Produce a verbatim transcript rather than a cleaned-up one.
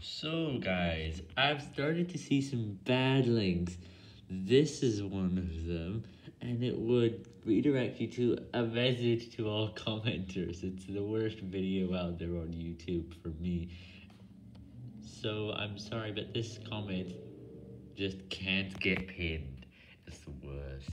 So, guys, I've started to see some bad links. This is one of them, and it would redirect you to a message to all commenters. It's the worst video out there on YouTube for me. So, I'm sorry, but this comment just can't get pinned. It's the worst.